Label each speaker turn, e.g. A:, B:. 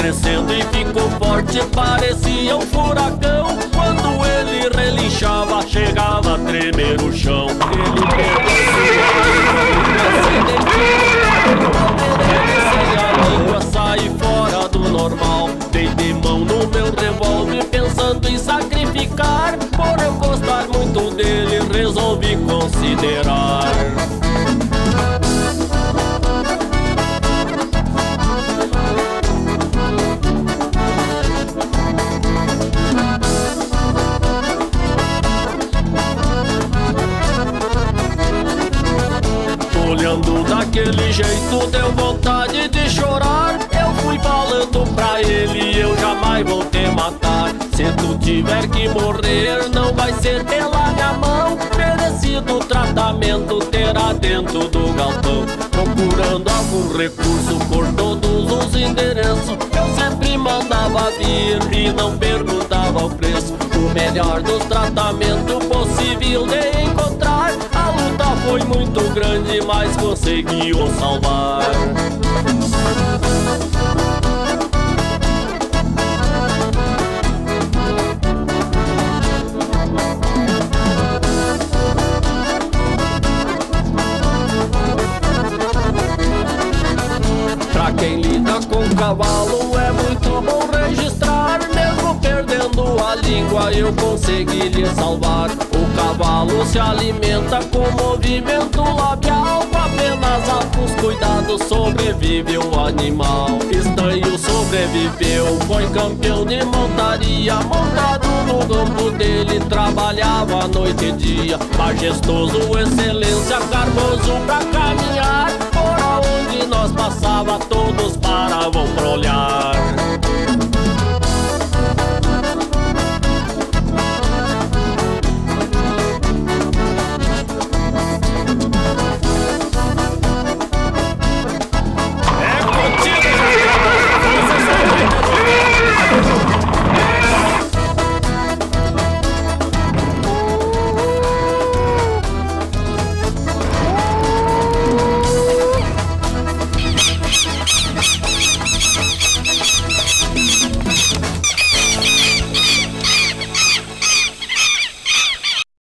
A: crescendo e ficou forte, parecia um furacão. Quando ele relinchava, chegava a tremer o chão. Ele sem a língua, saí fora do normal. Dei de mão no meu revólver, pensando em sacrificar. Por eu gostar muito dele, resolvi considerar. Olhando daquele jeito, deu vontade de chorar. Eu fui falando pra ele, eu jamais vou te matar. Se tu tiver que morrer, não vai ser pela minha mão. Merecido tratamento terá dentro do galpão. Procurando algum recurso por todos os endereços, eu sempre mandava vir e não perguntava o preço. O melhor dos tratamentos possível de encontrar. A luta foi muito grande, mas conseguiu salvar. Pra quem lida com cavalo é muito bom registrar. Mesmo perdendo a língua, eu consegui lhe salvar. O cavalo se alimenta com movimento labial. Com apenas alguns cuidados sobrevive o animal. Estanho sobreviveu, foi campeão de montaria. Montado no lombo dele, trabalhava noite e dia. Majestoso, excelência, carmoso pra caminhar. Por onde nós passava, todos paravam pra olhar.